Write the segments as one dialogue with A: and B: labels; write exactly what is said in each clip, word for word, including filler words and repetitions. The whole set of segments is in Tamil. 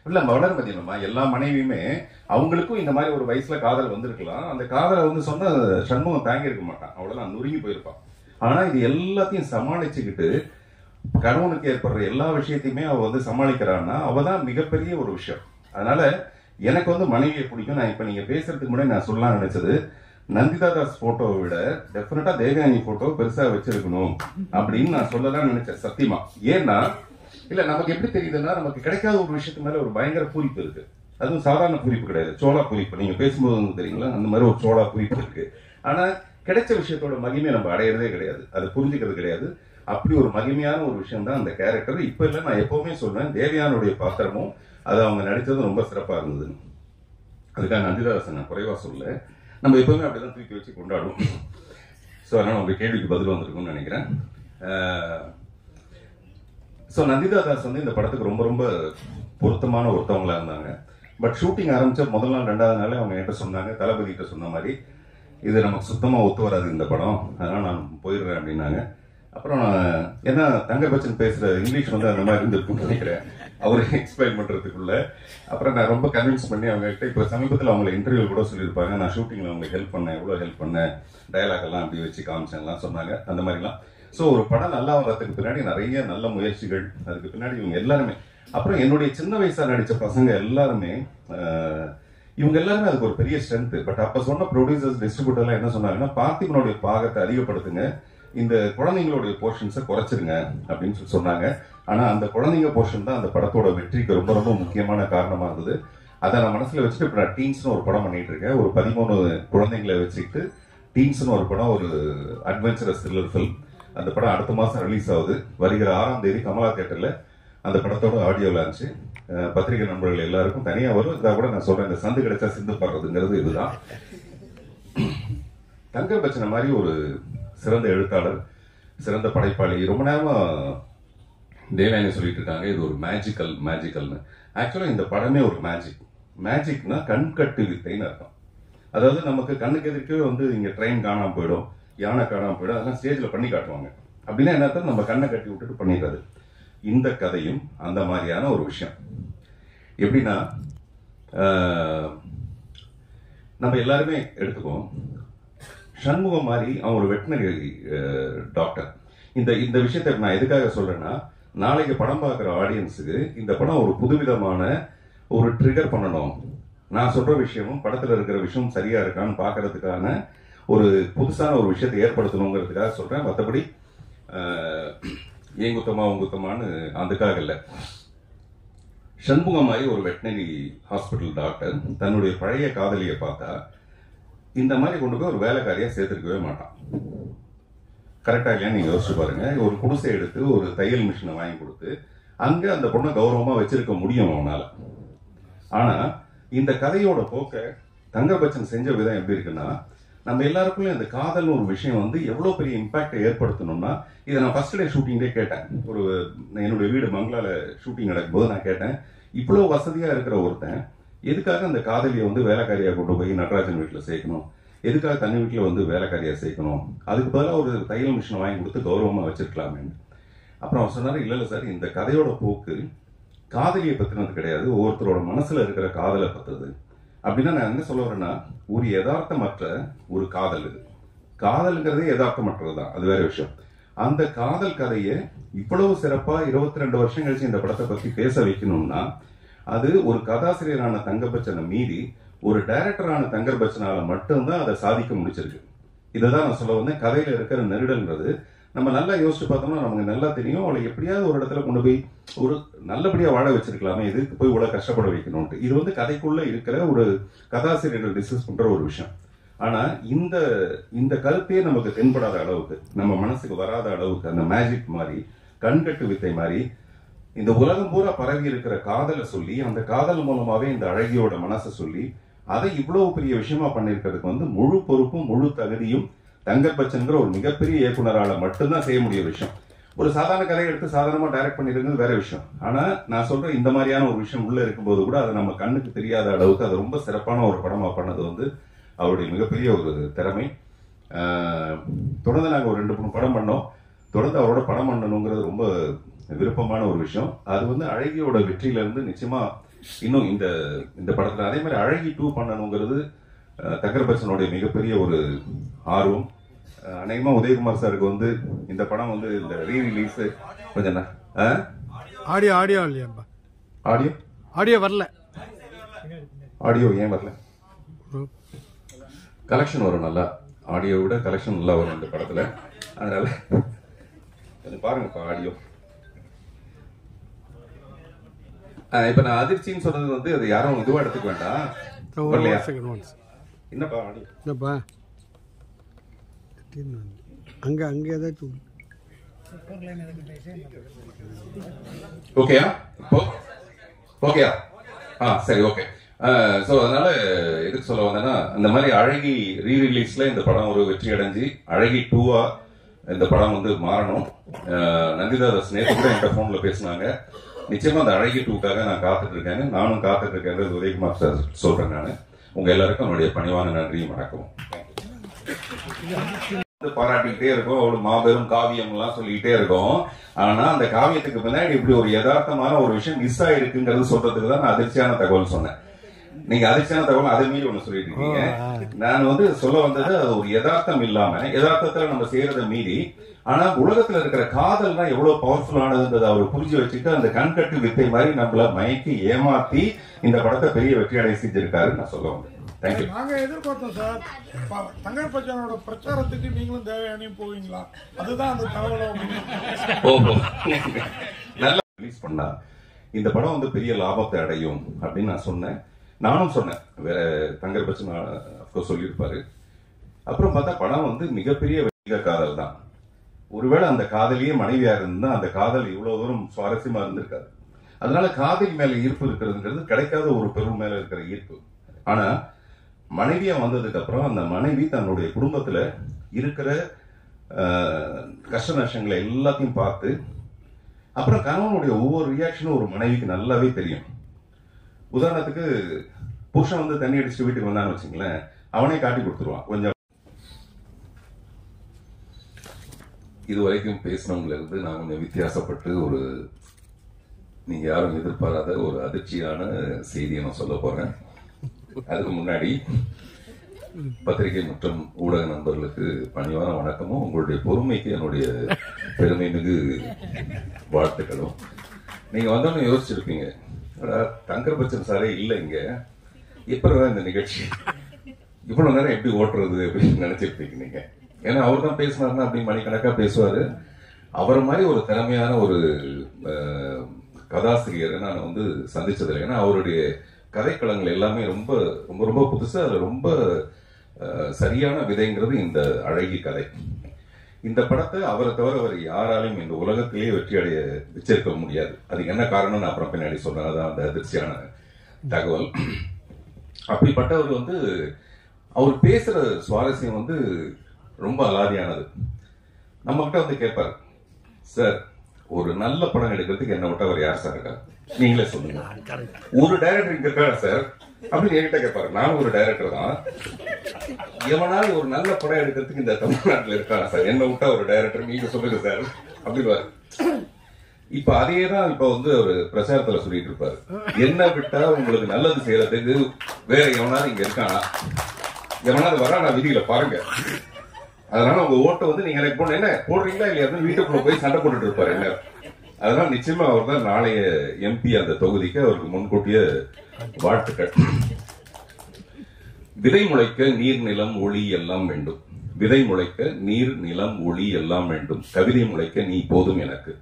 A: இல்ல வளர பார்த்தீங்களா, எல்லா மனைவியுமே அவங்களுக்கும் இந்த மாதிரி ஒரு வயசுல காதல் வந்திருக்கலாம். அந்த காதலை வந்து சொன்ன சண்முகம் தாங்கி இருக்க மாட்டான், அவ்வளவுதான் நொறுங்கி போயிருப்பான். ஆனா இது எல்லாத்தையும் சமாளிச்சுக்கிட்டு கணவனுக்கு ஏற்படுற எல்லா விஷயத்தையுமே அவ வந்து சமாளிக்கிறான்னா அவதான் மிகப்பெரிய ஒரு விஷயம். அதனால எனக்கு வந்து மனைவியை பிடிக்கும். நான் இப்ப நீங்க பேசுறதுக்கு முன்னாடி நான் சொல்லலாம் நினைச்சது, நந்திதா தாஸ் போட்டோவை விட டெஃபினட்டா தேவயானி போட்டோ பெருசா வச்சிருக்கணும் அப்படின்னு நான் சொல்லதான் நினைச்சேன் சத்தியமா. ஏன்னா இல்ல நமக்கு எப்படி தெரியுதுன்னா, நமக்கு கிடைக்காத ஒரு விஷயத்து மேல ஒரு பயங்கர பூரிப்பு இருக்கு. அதுவும் சாதாரண பூரிப்பு கிடையாது, சோழா பூரிப்பு. நீங்க பேசும்போது வந்து தெரியுங்களா, அந்த மாதிரி ஒரு சோழா பூரிப்பு இருக்கு. ஆனா கிடைச்ச விஷயத்தோட மகிமையை நம்ம அடையிறதே கிடையாது, அது புரிஞ்சுக்கிறது கிடையாது. அப்படி ஒரு மகிமையான ஒரு விஷயம் தான் அந்த கேரக்டர். இப்ப இல்ல, நான் எப்பவுமே சொல்றேன், தேவயானுடைய பாத்திரமும் அது அவங்க நடிச்சதும் ரொம்ப சிறப்பா இருந்தது. அதுக்காக நந்திதாசன் நான் குறைவா சொல்ல, நம்ம எப்பவுமே அப்படிதான் தூக்கி வச்சு கொண்டாடுவோம். ஸோ அதனால உங்க கேள்விக்கு பதில் வந்திருக்கும்னு நினைக்கிறேன். ஸோ நந்திதா தாஸ் வந்து இந்த படத்துக்கு ரொம்ப ரொம்ப பொருத்தமான ஒருத்தவங்களா இருந்தாங்க. பட் ஷூட்டிங் ஆரம்பிச்ச முதல் நாள் ரெண்டாவது நாளே அவங்க என்கிட்ட சொன்னாங்க, தளபதி கிட்ட சொன்ன மாதிரி, இது நமக்கு சுத்தமா ஒத்து வராது இந்த படம், அதனால நான் போயிடுறேன் அப்படின்னாங்க. அப்புறம் ஏன்னா தங்கர் பச்சன் பேசுற இங்கிலீஷ் வந்து அந்த மாதிரி இருந்திருக்குன்னு நினைக்கிறேன் அவரு எக்ஸ்பிளைன் பண்றதுக்குள்ள. அப்புறம் நான் ரொம்ப கன்வின்ஸ் பண்ணி அவங்க கிட்ட, இப்போ சமீபத்தில் அவங்களை இன்டர்வியூ கூட சொல்லியிருப்பாங்க, நான் ஷூட்டிங்ல அவங்களுக்கு ஹெல்ப் பண்ணேன், எவ்வளவு ஹெல்ப் பண்ணேன், டயலாக் எல்லாம் அப்படி வச்சு காமிச்சேன்லாம் சொன்னாங்க, அந்த மாதிரிலாம். ஸோ ஒரு படம் நல்லா வர்றதுக்கு பின்னாடி நிறைய நல்ல முயற்சிகள், அதுக்கு பின்னாடி இவங்க எல்லாருமே. அப்புறம் என்னுடைய சின்ன வயசா நடிச்ச பசங்க எல்லாருமே, இவங்க எல்லாருமே அதுக்கு ஒரு பெரிய ஸ்ட்ரென்த். பட் அப்ப சொன்ன ப்ரொடியூசர்ஸ் டிஸ்ட்ரிபியூட்டர்லாம் என்ன சொன்னாங்கன்னா, பார்த்திபனுடைய பாகத்தை அதிகப்படுத்துங்க, இந்த குழந்தைங்களுடைய போர்ஷன்ஸை குறைச்சிருங்க அப்படின்னு சொல்லி சொன்னாங்க. ஆனா அந்த குழந்தைங்க போர்ஷன் தான் அந்த படத்தோட வெற்றிக்கு ரொம்ப ரொம்ப முக்கியமான காரணமா இருந்தது. அதை நான் மனசுல வச்சுட்டு இப்ப நான் டீன்ஸ்னு ஒரு படம் பண்ணிட்டு இருக்கேன். ஒரு பதிமூணு குழந்தைங்களை வச்சுக்கிட்டு டீன்ஸ்னு ஒரு படம், ஒரு அட்வென்ச்சரஸ் த்ரில்லர் ஃபில்ம். அந்த படம் அடுத்த மாசம் ரிலீஸ் ஆகுது. வருகிற ஆறாம் தேதி கமலா தியேட்டர்ல அந்த படத்தோட ஆடியோ லான்ச். பத்திரிகை நண்பர்கள் எல்லாருக்கும் தனியா வரும். இதை கூட நான் சொல்றேன், இந்த சந்து கிடைச்சா சிந்து பாடுறதுங்கிறது இதுதான். தங்கர் பச்சனை மாதிரி ஒரு சிறந்த எழுத்தாளர், சிறந்த படைப்பாளி. ரொம்ப நேரமா தேவயானி சொல்லிட்டு இருக்காங்க இது ஒரு மேஜிக்கல் மேஜிக்கல்னு. ஆக்சுவலா இந்த படமே ஒரு மேஜிக். மேஜிக்னா கண் கட்டு வித்தைன்னு அர்த்தம். அதாவது நமக்கு கண்ணுக்கு எதிர்க்கவே வந்து இங்க ட்ரெயின் காணாம போயிடும், யானை காணாம போயிடும், அதெல்லாம் ஸ்டேஜ்ல பண்ணி காட்டுவாங்க. அப்படின்னா என்ன அர்த்தம், நம்ம கண்ணை கட்டி விட்டுட்டு பண்ணிடுறது. இந்த கதையும் அந்த மாதிரியான ஒரு விஷயம். எப்படின்னா நம்ம எல்லாருமே எடுத்துக்குவோம், சண்முகம் மாதிரி அவன் ஒரு வெட்டினரி டாக்டர். இந்த இந்த விஷயத்தை நான் எதுக்காக சொல்றேன்னா, நாளைக்கு படம் பார்க்குற ஆடியன்ஸுக்கு இந்த படம் ஒரு புதுவிதமான ஒரு ட்ரிகர் பண்ணணும். நான் சொல்ற விஷயமும் படத்துல இருக்கிற விஷயம் சரியா இருக்கான்னு பாக்குறதுக்கான ஒரு புதுசான ஒரு விஷயத்தை ஏற்படுத்தணுங்கிறதுக்காக சொல்றேன். மற்றபடி ஏன் குத்தமா உங்குத்தமான்னு அதுக்காக இல்லை. சண்முகம் மாதிரி ஒரு வெட்டினரி ஹாஸ்பிட்டல் டாக்டர் தன்னுடைய பழைய காதலியை பார்த்தா இந்த மாதிரி கொண்டு போய் ஒரு வேலைக்காரியா சேர்த்துருக்கவே மாட்டான். கரெக்டா இல்லையா நீங்க யோசிச்சு பாருங்க. ஒரு குடிசை எடுத்து ஒரு தையல் மிஷினை வாங்கி கொடுத்து அங்க அந்த பொண்ணை கௌரவமா வச்சிருக்க முடியும் அவனால. ஆனா இந்த கதையோட போக்க தங்கர் பச்சன் செஞ்ச விதம் எப்படி இருக்குன்னா, நம்ம எல்லாருக்குள்ளயும் இந்த காதல் ஒரு விஷயம் வந்து எவ்வளவு பெரிய இம்பாக்டை ஏற்படுத்தணும்னா, இதை நான் ஃபர்ஸ்ட் டே ஷூட்டிங்லேயே கேட்டேன். ஒரு என்னுடைய வீடு மங்களால ஷூட்டிங் நடக்கும்போது நான் கேட்டேன், இவ்வளவு வசதியா இருக்கிற ஒருத்தன் எதுக்காக அந்த காதலியை வந்து வேலைக்காரியா கொண்டு போய் நடராஜன் வீட்டுல சேர்க்கணும், எதுக்காக தண்ணி வீட்டுல வந்து வேலைக்காரியா சேர்க்கணும், அதுக்கு பதிலாக ஒரு தையல் மிஷினை வாங்கி கொடுத்து கௌரவமா வச்சிருக்கலாமே. அப்புறம் அவர் சொன்னாரு, இல்ல இல்ல சார், இந்த கதையோட போக்கு காதலியை பத்தினது கிடையாது, ஒவ்வொருத்தரோட மனசுல இருக்கிற காதலை பத்துறது. அப்படின்னா நான் என்ன சொல்ல வரேன்னா, ஒரு யதார்த்தமற்ற ஒரு காதல். இது காதல்ங்கிறதே யதார்த்தமற்றதுதான், அது வேற விஷயம். அந்த காதல் கதையை இவ்வளவு சிறப்பா இருபத்தி ரெண்டு வருஷம் கழிச்சு இந்த படத்தை பத்தி பேச வைக்கணும்னா, அது ஒரு கதாசிரியரான தங்கர் பச்சனை மீறி ஒரு டைரக்டரான தங்கர் பச்சனால மட்டும்தான் அதை சாதிக்க முடிச்சிருக்கு. இதைதான் நான் சொல்ல வந்தேன். கதையில இருக்கிற நெருடல்ன்றது நம்ம நல்லா யோசிச்சு பார்த்தோம்னா நமக்கு நல்லா தெரியும், அவளை எப்படியாவது ஒரு இடத்துல கொண்டு போய் ஒரு நல்லபடியா வாழ வச்சிருக்கலாமே, இதுக்கு போய் இவ்வளவு கஷ்டப்பட வைக்கணும்ட்டு. இது வந்து கதைக்குள்ள இருக்கிற ஒரு கதாசிரியர்கள் டிஸ்கஸ் பண்ற ஒரு விஷயம். ஆனா இந்த இந்த கருத்தையே நமக்கு தென்படாத அளவுக்கு, நம்ம மனசுக்கு வராத அளவுக்கு, அந்த மேஜிக் மாதிரி, கண்கட்டு வித்தை மாதிரி இந்த உலகம் பூரா பரவி இருக்கிற காதலை சொல்லி, அந்த காதல் மூலமாவே இந்த அழகியோட மனசை சொல்லி, அதை இவ்வளவு பெரிய விஷயமா பண்ணிருக்கிறதுக்கு வந்து முழு பொறுப்பும் முழு தகுதியும் தங்கர் பச்சன்கிற ஒரு மிகப்பெரிய இயக்குனரால மட்டும்தான் செய்ய முடிய விஷயம். ஒரு சாதாரண கதையை எடுத்து சாதாரணமா டைரக்ட் பண்ணிருக்கிறது வேற விஷயம். ஆனா நான் சொல்றேன், இந்த மாதிரியான ஒரு விஷயம் உள்ள இருக்கும்போது கூட அது நம்ம கண்ணுக்கு தெரியாத அளவுக்கு அது ரொம்ப சிறப்பான ஒரு படமா பண்ணது வந்து அவருடைய மிகப்பெரிய ஒரு திறமை. தொடர்ந்து நாங்க ஒரு ரெண்டு மூணு படம் பண்ணோம். தொடர்ந்து அவரோட படம் பண்ணணுங்கிறது ரொம்ப விருப்பமான ஒரு விஷயம். அது வந்து அழகியோட வெற்றியில இருந்து நிச்சயமா இன்னும் இந்த இந்த படத்துல அதே மாதிரி அழகி டூ பண்ணணுங்கிறது தங்கர் பச்சனுடைய மிகப்பெரிய ஒரு ஆர்வம். அநேகமா உதயகுமார் சாருக்கு வந்து இந்த படம் வந்து இந்த ரீ ரிலீஸ் கொஞ்சம்
B: ஆடியோ ஆடியோ இல்லையாப்பா?
A: ஆடியோ
B: ஆடியோ வரல.
A: ஆடியோ ஏன் வரல? கலெக்ஷன் வரும் நல்லா, ஆடியோ விட கலெக்ஷன் நல்லா வரும் இந்த படத்துல. அதனால பாருங்கப்பா ஆடியோ. இப்ப நான் அதிர்ச்சின்னு சொன்னது வந்து அது யாரும் இதுவா எடுத்துக்க வேண்டாம். என்னப்பா ஆடியோ? என்னப்பா அங்க அங்க ஏதாச்சும் ஓகேயா? இப்போ ஓகேயா? ஆ சரி, ஓகே. ஸோ அதனால எதுக்கு சொல்ல வந்தேன்னா, இந்த மாதிரி அழகி ரீ ரிலீஸ்ல இந்த படம் ஒரு வெற்றி அடைஞ்சு அழகி டூவா இந்த படம் வந்து மாறணும். நந்திதாதாஸ் நேற்று கூட என்கிட்ட போன்ல பேசினாங்க. நிச்சயமா அந்த அழகி டூக்காக நான் காத்துட்டு இருக்கேன். நானும் காத்துட்டு இருக்கேன். உதயகுமார் சார் சொல்றேன். நான் உங்க எல்லாருக்கும் என்னுடைய பணிவான நன்றியும் வணக்கம். பாராட்டிக்கிட்டே இருக்கும், அவ்வளவு மாபெரும் காவியம் எல்லாம் சொல்லிக்கிட்டே இருக்கும். ஆனா அந்த காவியத்துக்கு பின்னாடி இப்படி ஒரு யதார்த்தமான ஒரு விஷயம் மிஸ் ஆயிருக்குங்கிறது சொல்றதுக்கு தான் நான் அதிர்ச்சியான தகவல் சொன்னேன். நீங்க அதிர்ச்சியான தகவல் அதே மீறி ஒண்ணு சொல்லிட்டு இருக்கீங்க. நான் வந்து சொல்ல வந்தது அது ஒரு யதார்த்தம் இல்லாம, யதார்த்தத்துல நம்ம செய்யறதை மீறி, ஆனா உலகத்துல இருக்கிற காதல் தான் எவ்வளவு பவர்ஃபுல்லானதுன்றதை அவர் புரிஞ்சு வச்சுட்டு அந்த கண்கட்டு வித்தை மாதிரி நம்மள மயக்கி ஏமாத்தி இந்த படத்தை பெரிய வெற்றி அடைய செஞ்சிருக்காரு நான் சொல்ல வந்தேன். தேங்க்யூ.
C: நாங்க எதிர்பார்த்தோம் சார், தங்கர் பச்சனோட பிரச்சாரத்துக்கு நீங்களும் தேவையானையும் போவீங்களா? அதுதான் அந்த தகவலை
A: நல்லா ரிலீஸ் பண்ணா இந்த படம் வந்து பெரிய லாபத்தை அடையும் அப்படின்னு நான் சொன்னேன். நானும் சொன்னேன், வேற தங்கர் பச்சன் சொல்லியிருப்பாரு. அப்புறம் பார்த்தா படம் வந்து மிகப்பெரிய வெற்றிக காதல் தான். ஒருவேளை அந்த காதலியே மனைவியா இருந்தா அந்த காதல் இவ்வளவு தூரம் சுவாரஸ்யமா இருந்திருக்காது. அதனால காதல் மேல ஈர்ப்பு இருக்கிறதுங்கிறது கிடைக்காத ஒரு பெரும் மேல இருக்கிற ஈர்ப்பு. ஆனா மனைவியா வந்ததுக்கு அப்புறம் அந்த மனைவி தன்னுடைய குடும்பத்துல இருக்கிற கஷ்ட நஷ்டங்களை எல்லாத்தையும் பார்த்து, அப்புறம் கணவனுடைய ஒவ்வொரு ரியாக்ஷனும் ஒரு மனைவிக்கு நல்லாவே தெரியும். உதாரணத்துக்கு புருஷன் வந்து தண்ணி அடிச்சுட்டு வீட்டுக்கு வந்தான்னு வச்சுங்களேன், அவனே காட்டி கொடுத்துருவான். கொஞ்சம் இதுவரைக்கும் பேசினவங்கள இருந்து நான் கொஞ்சம் வித்தியாசப்பட்டு ஒரு நீங்க யாரும் எதிர்பாராத ஒரு அதிர்ச்சியான செய்தியை நான் சொல்ல போறேன். அதுக்கு முன்னாடி பத்திரிகை மற்றும் ஊடக நண்பர்களுக்கு பணிவான வணக்கமும் உங்களுடைய பொறுமைக்கு என்னுடைய பெருமை மிகு வாழ்த்துக்களும். நீங்க வந்தோன்னு யோசிச்சிருப்பீங்க, தங்கர் பச்சன் சாரே இல்லை இங்க, எப்பதான் இந்த நிகழ்ச்சி இவ்வளவு நேரம் எப்படி ஓட்டுறது அப்படின்னு நினைச்சிருப்பீங்க நீங்க. ஏன்னா அவர் தான் பேசினாருன்னா அப்படி மணிக்கணக்கா பேசுவாரு. அவரை மாதிரி ஒரு திறமையான ஒரு கதாசிரியரை நான் வந்து சந்திச்சதில்லை. ஏன்னா அவருடைய கதைக்களங்கள் எல்லாமே ரொம்ப ரொம்ப ரொம்ப புதுசு. அதுல ரொம்ப சரியான விதைங்கிறது இந்த அழகி கதை. இந்த படத்தை அவரை தவிர அவர் யாராலையும் இந்த உலகத்திலேயே வெற்றி அடைய வச்சிருக்க முடியாது. அதுக்கு என்ன காரணம் நான் அப்புறம் பின்னாடி சொன்னேன். அதான் அந்த அதிர்ச்சியான தகவல். அப்படிப்பட்டவர் வந்து அவர் பேசுற சுவாரஸ்யம் வந்து ரொம்ப அலாதியானது. நம்ம கிட்ட வந்து கேட்பாரு, சார் ஒரு நல்ல படம் எடுக்கிறதுக்கு என்ன விட்டு அவர் யார் சார் இருக்கா, நீங்களே சொல்லுங்க, ஒரு டைரக்டர் இங்க இருக்காரா சார் அப்படின்னு என்கிட்ட கேட்பாரு. நானும் ஒரு டைரக்டர் தான். எவனால ஒரு நல்ல படம் எடுக்கிறதுக்கு இந்த தமிழ்நாட்டில் இருக்காரா சார், என்ன விட்டா ஒரு டைரக்டர் நீங்க சொல்லுங்க சார் அப்படிவாரு. இப்ப அதேதான் இப்ப வந்து ஒரு பிரச்சாரத்துல சொல்லிட்டு இருப்பாரு, என்ன விட்டா உங்களுக்கு நல்லது செய்யறதுக்கு வேற எவனாலும் இங்க இருக்கானா, எவனாவது வரானா விதியில பாருங்க. அதனால உங்க ஓட்டை வந்து நீங்க எனக்கு போன என்ன போடுறீங்களா இல்லையா வீட்டுக்குள்ள போய் சண்டை போட்டுட்டு இருப்பாரு என்ன. அதனால நிச்சயமா அவர் தான் நாளைய எம்பி அந்த தொகுதிக்கு. அவருக்கு முன்கூட்டிய வாழ்த்துக்கள். விதை முளைக்க நீர் நிலம் ஒளி எல்லாம் வேண்டும், விதை முளைக்க நீர் நிலம் ஒளி எல்லாம் வேண்டும், கவிதை முளைக்க நீ போதும் எனக்கு.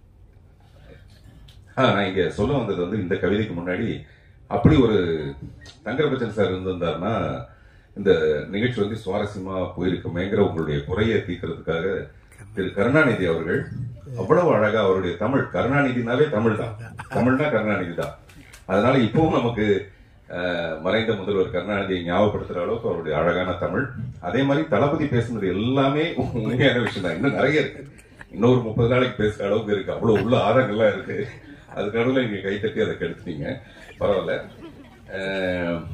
A: நான் இங்க சொல்ல வந்தது வந்து இந்த கவிதைக்கு முன்னாடி அப்படி ஒரு தங்கர் பச்சன் சார் இருந்திருந்தாருன்னா இந்த நிகழ்ச்சி வந்து சுவாரஸ்யமா போயிருக்குமேங்கிற உங்களுடைய குறையை தீர்க்கிறதுக்காக திரு கருணாநிதி அவர்கள் அவ்வளவு அழகா அவருடைய தமிழ், கருணாநிதினாலே தமிழ் தான், தமிழ்னா கருணாநிதி தான். அதனால இப்பவும் நமக்கு மறைந்த முதல்வர் கருணாநிதியை ஞாபகப்படுத்துற அளவுக்கு அவருடைய அழகான தமிழ். அதே மாதிரி தளபதி பேசுனது எல்லாமே உண்மையான விஷயம் தான். இன்னும் நிறைய இருக்கு, இன்னொரு முப்பது நாளைக்கு பேசுற அளவுக்கு இருக்கு, அவ்வளவு உள்ள ஆதாரங்கள்லாம் இருக்கு. அதுக்கான நீங்க கைத்தட்டி அதை கெடுத்துட்டீங்க, பரவாயில்ல.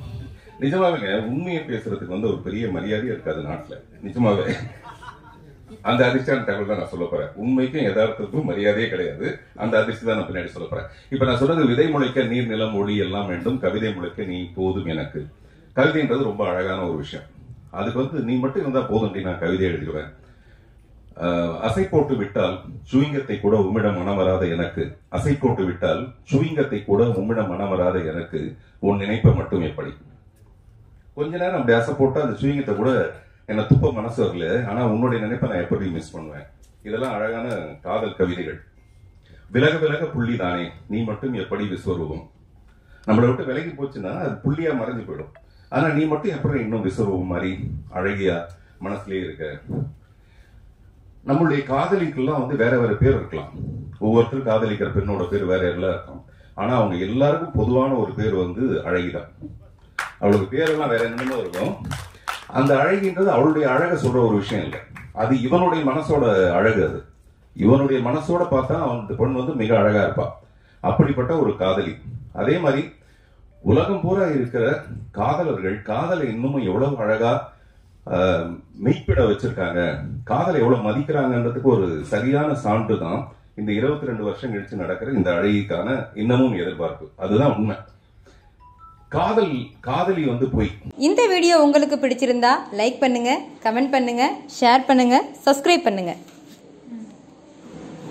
A: நிஜமாவே உண்மையை பேசுறதுக்கு வந்து ஒரு பெரிய மரியாதையே இருக்காது நாட்டுல. நிஜமாவே அந்த அதிர்ஷ்டான தகவல் தான் நான் சொல்ல போறேன். உண்மைக்கும் யதார்த்தத்துக்கும் மரியாதையே கிடையாது. அந்த அதிர்ஷ்டம் தான் நான் பின்னாடி சொல்ல போறேன். இப்ப நான் சொல்றது விதை முளைக்க நீர் நிலம் ஒளி எல்லாம் வேண்டும், கவிதை முளைக்க நீ போதும் எனக்கு. கவிதைன்றது ரொம்ப அழகான ஒரு விஷயம். அதுக்கு வந்து நீ மட்டும் இருந்தா போதும், நான் கவிதை எழுதிடுவேன். அசை போட்டு விட்டால் சுவிங்கத்தை கூட உம்மிடம் மனம் வராத எனக்கு, அசை போட்டு விட்டால் சுவிங்கத்தை கூட உம்மிடம் மனம் வராத எனக்கு, உன் நினைப்ப மட்டும் எப்படி. கொஞ்ச நேரம் அப்படி அசை போட்டா அந்த சுவிங்கத்தை கூட என்ன துப்ப மனசு வரல, ஆனா உன்னுடைய நினைப்பை நான் எப்படி மிஸ் பண்ணுவேன். இதெல்லாம் அழகான காதல் கவிதைகள். விலக விலக புள்ளி தானே நீ மட்டும் எப்படி விஸ்வரூபம். நம்மளை விட்டு விலகி போச்சுன்னா அது புள்ளியா மறைஞ்சு போயிடும். ஆனா நீ மட்டும் எப்படி இன்னும் விஸ்வரூபம் மாதிரி அழகியா மனசுலயே இருக்க. நம்மளுடைய காதலிக்கெல்லாம் வந்து வேற வேற பேர் இருக்கலாம். ஒவ்வொருத்தரும் காதலிக்கிற பெண்ணோட பேர் வேற எல்லாம் இருக்கும். ஆனா அவங்க எல்லாருக்கும் பொதுவான ஒரு பேர் வந்து அழகிதான். அவளுக்கு பேரெல்லாம் வேற என்னமோ இருக்கும். அந்த அழகின்றது அவளுடைய அழக சொல்ற ஒரு விஷயம் இல்லை, அது இவனுடைய மனசோட அழகு. அது இவனுடைய மனசோட பார்த்தா அவனுடைய பெண் வந்து மிக அழகா இருப்பா. அப்படிப்பட்ட ஒரு காதலி. அதே மாதிரி உலகம் பூரா இருக்கிற காதலர்கள் காதலை இன்னமும் எவ்வளவு அழகா மெய்ப்பிட வச்சிருக்காங்க, காதலை எவ்வளவு மதிக்கிறாங்கன்றதுக்கு ஒரு சரியான சான்று தான் இந்த இருபத்தி ரெண்டு வருஷம் கழிச்சு நடக்கிற இந்த அழகிக்கான இன்னமும் எதிர்பார்ப்பு. அதுதான் உண்மை. காதல் காதலி வந்து போய்.
D: இந்த வீடியோ உங்களுக்கு பிடிச்சிருந்தா லைக் பண்ணுங்க, கமெண்ட் பண்ணுங்க, ஷேர் பண்ணுங்க, சப்ஸ்கிரைப் பண்ணுங்க.